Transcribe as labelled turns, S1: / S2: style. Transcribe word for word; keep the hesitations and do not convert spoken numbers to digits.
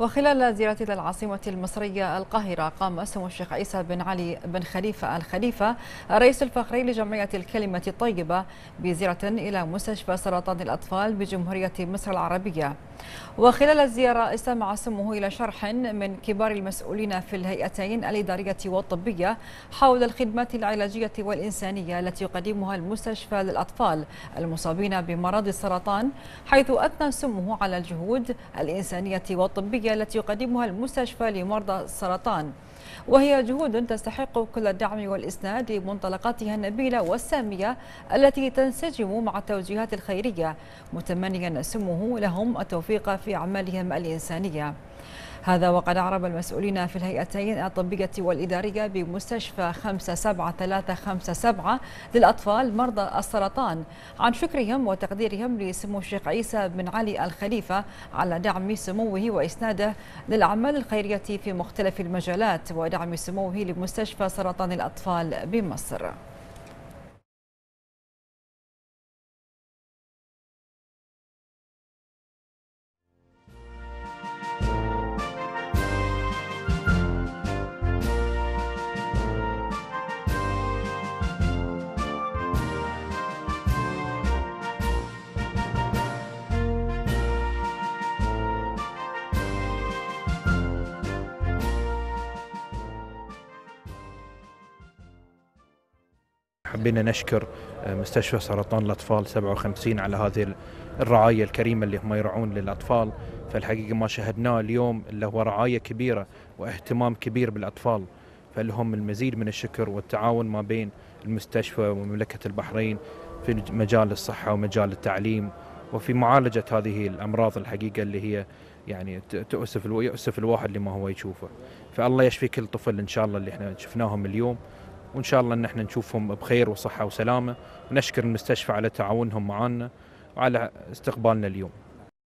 S1: وخلال زيارته إلى العاصمة المصرية القاهرة، قام سمو الشيخ عيسى بن علي بن خليفة الخليفة رئيس الفخري لجمعية الكلمة الطيبة بزيارة إلى مستشفى سرطان الأطفال بجمهورية مصر العربية. وخلال الزيارة استمع سموه إلى شرح من كبار المسؤولين في الهيئتين الإدارية والطبية حول الخدمات العلاجية والإنسانية التي يقدمها المستشفى للأطفال المصابين بمرض السرطان، حيث أثنى سموه على الجهود الإنسانية والطبية التي يقدمها المستشفى لمرضى السرطان، وهي جهود تستحق كل الدعم والإسناد لمنطلقاتها النبيلة والسامية التي تنسجم مع التوجيهات الخيرية، متمنيا سموه لهم التوفيق في أعمالهم الإنسانية. هذا وقد أعرب المسؤولين في الهيئتين الطبية والإدارية بمستشفى خمسة سبعة ثلاثة خمسة سبعة للأطفال مرضى السرطان عن شكرهم وتقديرهم لسمو الشيخ عيسى بن علي الخليفة على دعم سموه وإسناده للأعمال الخيرية في مختلف المجالات ودعم سموه لمستشفى سرطان الأطفال بمصر.
S2: حبينا نشكر مستشفى سرطان الأطفال سبعة وخمسين على هذه الرعاية الكريمة اللي هم يرعون للأطفال. فالحقيقة ما شاهدناه اليوم اللي هو رعاية كبيرة واهتمام كبير بالأطفال، فلهم المزيد من الشكر والتعاون ما بين المستشفى ومملكة البحرين في مجال الصحة ومجال التعليم وفي معالجة هذه الأمراض الحقيقة اللي هي يعني تؤسف يؤسف الواحد لما هو يشوفه. فالله يشفي كل طفل إن شاء الله اللي احنا شفناهم اليوم، وإن شاء الله أن احنا نشوفهم بخير وصحة وسلامة، ونشكر المستشفى على تعاونهم معنا وعلى استقبالنا اليوم.